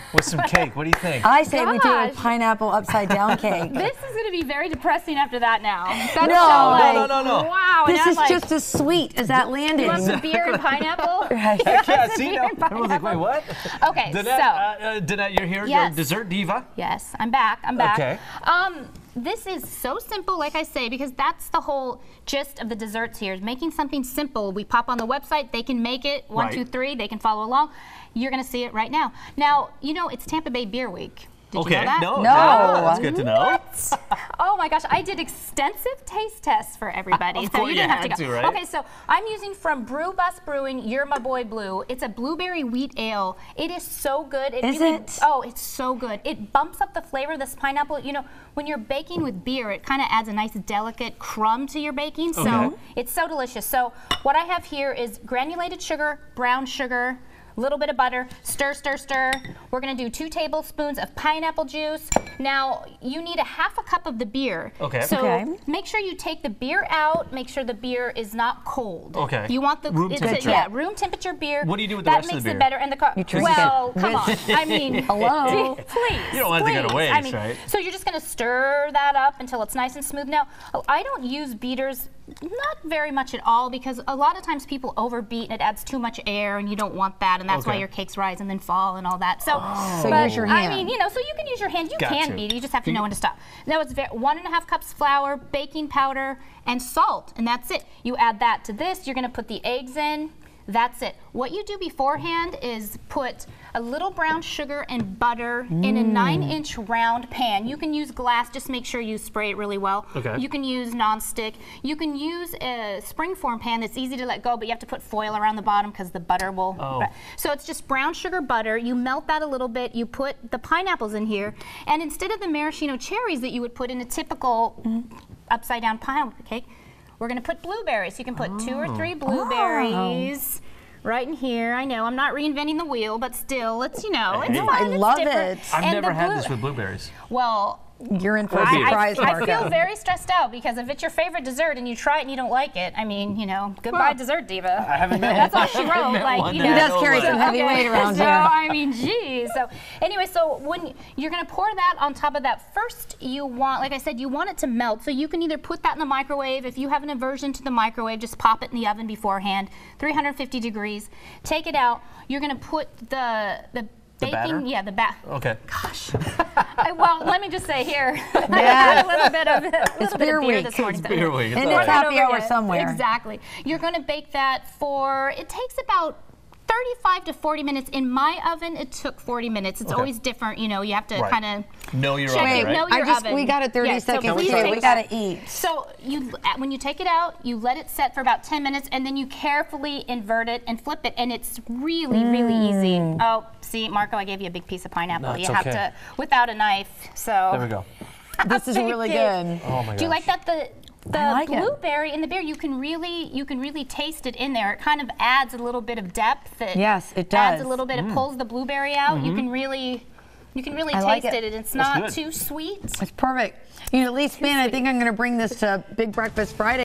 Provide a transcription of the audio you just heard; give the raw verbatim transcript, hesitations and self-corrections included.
with some cake. What do you think? I say we do a Gosh. pineapple upside down cake. This is going to be very depressing after that now. That's No, so no, like, no, no, no. Wow. and This I'm is like, just as sweet as that landing. you want some beer and pineapple? Right. Yeah, Some see, beer no. and I was like, wait, pineapple. what? Okay, Danette, so. uh, uh, Danette, you're here. Yes. You're a dessert diva. Yes, I'm back. I'm back. Okay. Um, this is so simple, like I say, because that's the whole gist of the desserts here, is making something simple. We pop on the website, they can make it, one, Right. two, three, they can follow along. You're gonna see it right now. Now, you know, it's Tampa Bay Beer Week. Did Okay. you know that? No. No. That's good to know. What? Oh my gosh, I did extensive taste tests for everybody. Of so course you you didn't have had to go. to, right? Okay, so I'm using from Brew Bus Brewing, You're My Boy Blue. It's a blueberry wheat ale. It is so good. It Is really, it? Oh, it's so good. It bumps up the flavor of this pineapple. You know, when you're baking with beer, it kind of adds a nice delicate crumb to your baking. So Okay. it's so delicious. So what I have here is granulated sugar, brown sugar, little bit of butter, stir, stir, stir. We're gonna do two tablespoons of pineapple juice. Now, you need a half a cup of the beer. Okay. So Okay. make sure you take the beer out, make sure the beer is not cold. Okay. You want the Room it's temperature. A, yeah, room temperature beer. What do you do with the that rest of makes the it beer? better. And the co- You drink well, it come on. with- I mean, Hello? please. You don't want it to go to please. waste, I mean, right? So you're just gonna stir that up until it's nice and smooth. Now, oh, I don't use beaters, not very much at all, because a lot of times people overbeat and it adds too much air, and you don't want that, and that's why Okay. your cakes rise and then fall and all that. So, So but, use your I hand. mean, you know, so you can use your hand. You Got can to. beat it. You just have to Can know you- when to stop. Now it's ve- one and a half cups flour, baking powder, and salt, and that's it. You add that to this. You're gonna put the eggs in. That's it. What you do beforehand is put a little brown sugar and butter in a nine inch round pan. You can use glass, just make sure you spray it really well. Okay. You can use non-stick. You can use a springform pan that's easy to let go, but you have to put foil around the bottom because the butter will. Oh. So it's just brown sugar butter. You melt that a little bit. You put the pineapples in here. And instead of the maraschino cherries that you would put in a typical upside down pineapple cake, we're gonna put blueberries. You can put two or three blueberries right in here. I know I'm not reinventing the wheel, but still, it's, you know, it's Hey. fun. I it's love different. it. I've And never the had blue- this with blueberries. Well, You're in for a I, I- surprise, I Marco. feel very stressed out because if it's your favorite dessert and you try it and you don't like it, I mean, you know, goodbye Well, dessert diva. I haven't met That's one. all she I haven't wrote. met Like, one you that know. He does I know carry about. some heavy weight around so, here. I mean, geez. So anyway, so when you're gonna pour that on top of that, first you want, like I said, you want it to melt. So you can either put that in the microwave. If you have an aversion to the microwave, just pop it in the oven beforehand, three hundred fifty degrees. Take it out. You're gonna put the the baking, batter? yeah, the bat. Okay. Gosh. I, well, let me just say here, Yes. a little bit of a little It's bit beer of beer week. this morning. It's beer week. It's And all it's right. happy Not over hour yet. somewhere. Exactly. You're going to bake that for, it takes about thirty-five to forty minutes. In my oven, it took forty minutes. It's Okay. always different. You know, you have to Right. kind of Know your check oven, it. right? Know I your just- oven. we got it thirty Yeah, so seconds please too. take We that. gotta eat. So you, uh, when you take it out, you let it set for about ten minutes, and then you carefully invert it and flip it, and it's really, really easy. Oh, see, Marco, I gave you a big piece of pineapple. No, it's you have okay. to, without a knife. So There we go. This is really Thank good. Oh my do you gosh. like that the the I like it. blueberry in the beer? You can really you can really taste it in there. It kind of adds a little bit of depth. It Yes, it Adds does. a little bit. It pulls the blueberry out. You can really you can really I like taste it. it, and it's That's not good. too sweet. It's perfect. You know, at least, man, I think I'm going to bring this to Big Breakfast Friday.